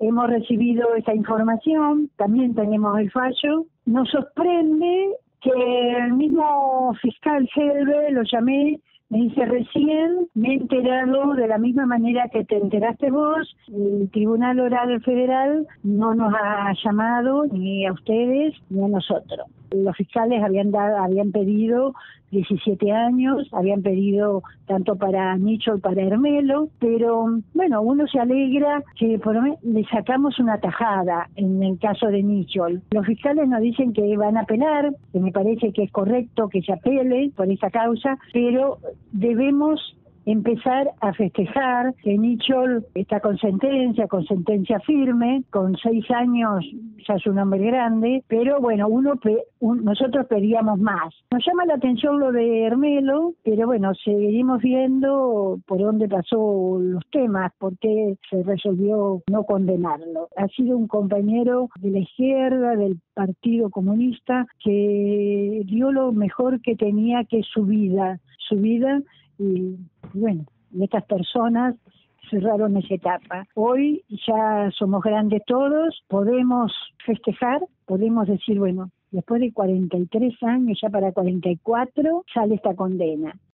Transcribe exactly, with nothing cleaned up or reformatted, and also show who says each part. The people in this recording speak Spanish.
Speaker 1: hemos recibido esta información, también tenemos el fallo. Nos sorprende que el mismo fiscal Helve, lo llamé, me dice, recién me he enterado de la misma manera que te enteraste vos. El Tribunal Oral Federal no nos ha llamado ni a ustedes ni a nosotros. Los fiscales habían dado, habían pedido diecisiete años, habían pedido tanto para Nicholl, para Hermelo, pero bueno, uno se alegra que por lo menos le sacamos una tajada en el caso de Nicholl. Los fiscales nos dicen que van a apelar, que me parece que es correcto que se apele por esa causa, pero debemos empezar a festejar que Nicholl está con sentencia, con sentencia firme, con seis años, ya es un hombre grande, pero bueno, uno pe- un, nosotros pedíamos más. Nos llama la atención lo de Hermelo, pero bueno, seguimos viendo por dónde pasó los temas, por qué se resolvió no condenarlo. Ha sido un compañero de la izquierda, del Partido Comunista, que dio lo mejor que tenía, que es su vida, su vida. Y bueno, estas personas cerraron esa etapa. Hoy ya somos grandes todos, podemos festejar, podemos decir, bueno, después de cuarenta y tres años, ya para cuarenta y cuatro, sale esta condena.